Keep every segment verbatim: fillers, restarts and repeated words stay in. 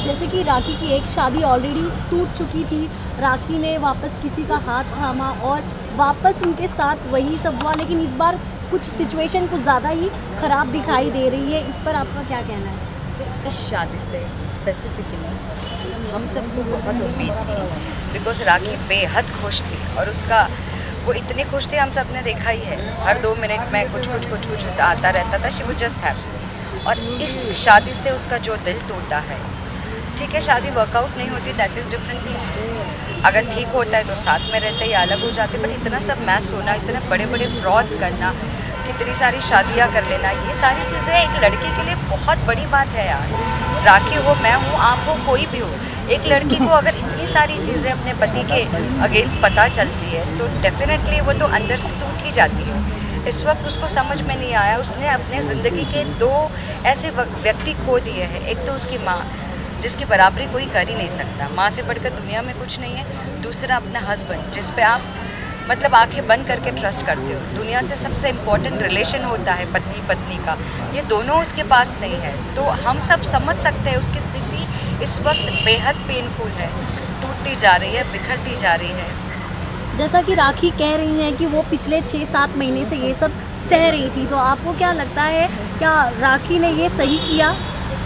जैसे कि राखी की एक शादी ऑलरेडी टूट चुकी थी, राखी ने वापस किसी का हाथ थामा और वापस उनके साथ वही सब हुआ, लेकिन इस बार कुछ सिचुएशन कुछ ज़्यादा ही ख़राब दिखाई दे रही है। इस पर आपका क्या कहना है? इस शादी से स्पेसिफिकली हम सबको बहुत उम्मीद थी, बिकॉज राखी बेहद खुश थी और उसका वो इतनी खुश थी, हम सब ने देखा ही है, हर दो मिनट में कुछ कुछ कुछ कुछ आता रहता था। She was just happy. और इस शादी से उसका जो दिल टूटा है, ठीक है शादी वर्कआउट नहीं होती, दैट इज़ डिफरेंट थिंग। अगर ठीक होता है तो साथ में रहते या अलग हो जाते, बट इतना सब मैस होना, इतने बड़े बड़े फ्रॉड्स करना, कितनी सारी शादियां कर लेना, ये सारी चीज़ें एक लड़के के लिए बहुत बड़ी बात है यार। राखी हो, मैं हूँ, आप हो, कोई भी हो, एक लड़की को अगर इतनी सारी चीज़ें अपने पति के अगेंस्ट पता चलती है तो डेफिनेटली वो तो अंदर से टूट ही जाती है। इस वक्त उसको समझ में नहीं आया, उसने अपने ज़िंदगी के दो ऐसे व्यक्ति खो दिए हैं। एक तो उसकी माँ, जिसकी बराबरी कोई कर ही नहीं सकता, माँ से बढ़कर दुनिया में कुछ नहीं है। दूसरा अपना हस्बैंड, जिस पे आप मतलब आंखें बंद करके ट्रस्ट करते हो। दुनिया से सबसे इम्पोर्टेंट रिलेशन होता है पति पत्नी का, ये दोनों उसके पास नहीं है। तो हम सब समझ सकते हैं उसकी स्थिति इस वक्त बेहद पेनफुल है, टूटती जा रही है, बिखरती जा रही है। जैसा कि राखी कह रही हैं कि वो पिछले छः सात महीने से ये सब सह रही थी, तो आपको क्या लगता है, क्या राखी ने ये सही किया?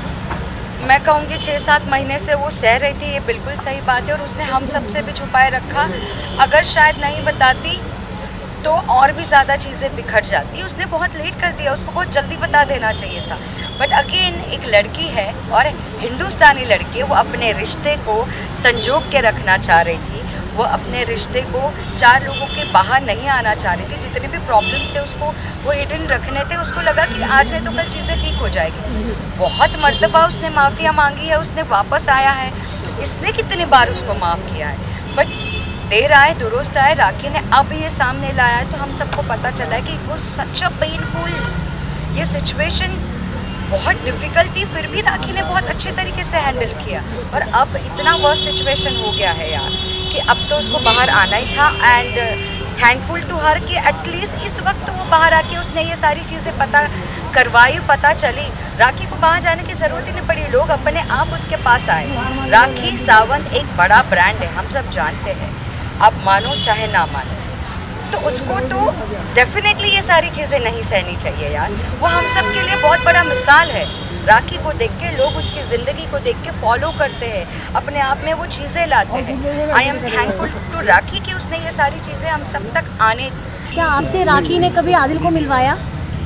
मैं कहूँगी छः सात महीने से वो सह रही थी, ये बिल्कुल सही बात है, और उसने हम सब से भी छुपाए रखा। अगर शायद नहीं बताती तो और भी ज़्यादा चीज़ें बिखर जाती। उसने बहुत लेट कर दिया, उसको बहुत जल्दी बता देना चाहिए था। बट अगेन एक लड़की है और हिंदुस्तानी लड़की, वो अपने रिश्ते को संजोग के रखना चाह रही थी। वो अपने रिश्ते को चार लोगों के बाहर नहीं आना चाह रही थी। जितने भी प्रॉब्लम्स थे उसको वो हिडन रखने थे। उसको लगा कि आज नहीं तो कल चीज़ें ठीक हो जाएगी। बहुत मर्तबा उसने माफ़िया मांगी है, उसने वापस आया है। इसने कितनी बार उसको माफ़ किया है, बट देर आए दुरुस्त आए, राखी ने अब ये सामने लाया है तो हम सबको पता चला है कि वो सच अ पेनफुल, ये सिचुएशन बहुत डिफ़िकल्ट थी, फिर भी राखी ने बहुत अच्छे तरीके से हैंडल किया। और अब इतना वर्स्ट सिचुएशन हो गया है यार कि अब तो उसको बाहर आना ही था। एंड थैंकफुल टू हर कि एटलीस्ट इस वक्त वो बाहर आके उसने ये सारी चीज़ें पता करवाई, पता चली। राखी को बाहर जाने की ज़रूरत ही नहीं पड़ी, लोग अपने आप उसके पास आए। राखी सावंत एक बड़ा ब्रांड है, हम सब जानते हैं, आप मानो चाहे ना मानो। तो उसको तो डेफिनेटली ये सारी चीज़ें नहीं सहनी चाहिए यार। वो हम सब के लिए बहुत बड़ा मिसाल है। राखी को देख के लोग उसकी ज़िंदगी को देख के फॉलो करते हैं, अपने आप में वो चीज़ें लाते हैं। I am thankful to Rakhi कि उसने ये सारी चीज़ें हम सब तक आने। क्या आपसे राखी ने कभी आदिल को मिलवाया?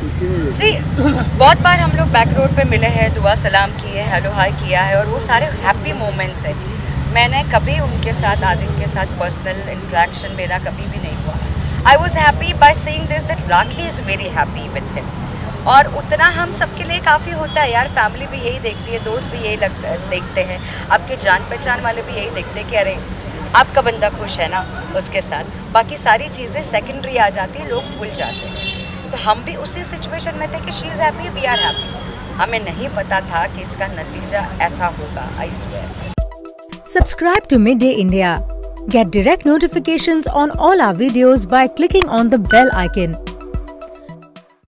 सी बहुत बार हम लोग बैक रोड पे मिले हैं, दुआ सलाम किए, हेलो हाय किया है, और वो सारे हैप्पी मोमेंट्स हैं। मैंने कभी उनके साथ, आदिल के साथ पर्सनल इंट्रैक्शन मेरा कभी भी नहीं हुआ। I was happy by seeing this that Rakhi is very happy with him. और उतना हम सबके लिए काफ़ी होता है यार। फैमिली भी यही देखती है, दोस्त भी यही लग देखते हैं, आपके जान पहचान वाले भी यही देखते हैं कि अरे आपका बंदा खुश है ना उसके साथ। बाकी सारी चीज़ें सेकेंडरी आ जाती है, लोग भूल जाते हैं। तो हम भी उसी सिचुएशन में थे कि she is happy, we are happy. हमें नहीं पता था कि इसका नतीजा ऐसा होगा। I swear. Subscribe to Midday India. Get direct notifications on all our videos by clicking on the bell icon.